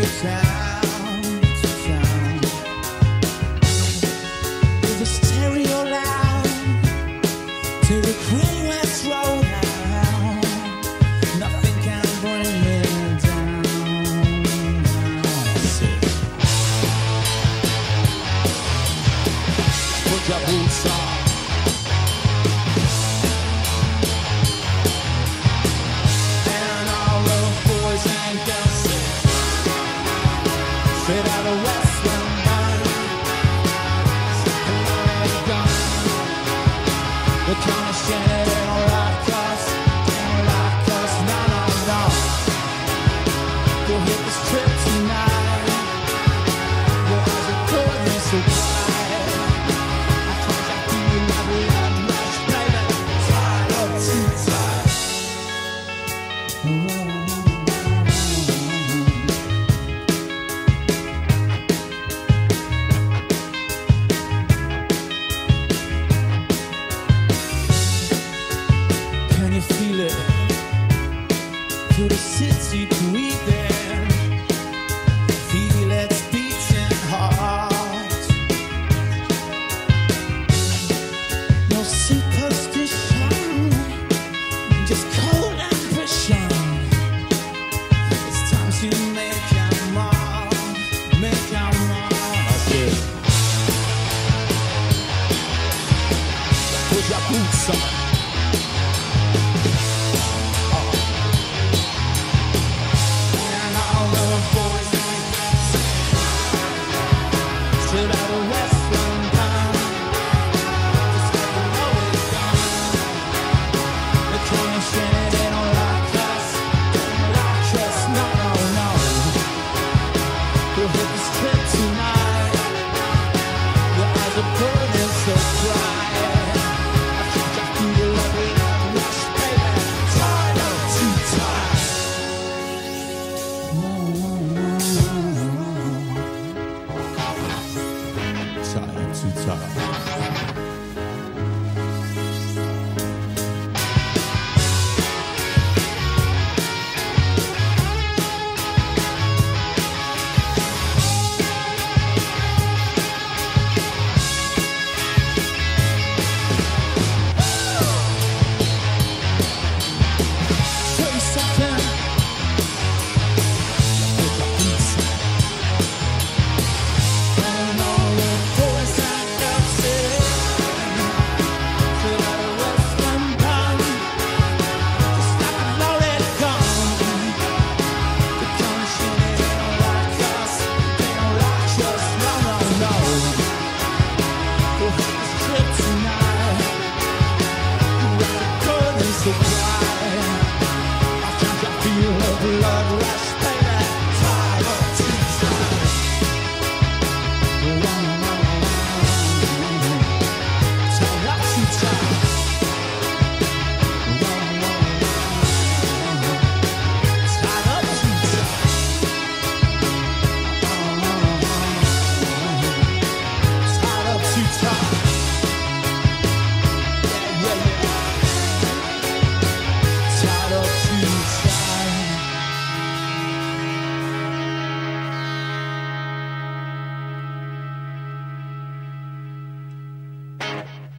town, to town. With the stereo loud to the Queen West Road now. Nothing can bring me down. Put your boots on. Straight out of Westland Band, the kind of shit that ain't like us, no, no, no. Go hit the strip tonight, your eyes are pulling me so tight. I can't feel my blood rush, baby, tired or too tight. Feel it, to the city to eat there.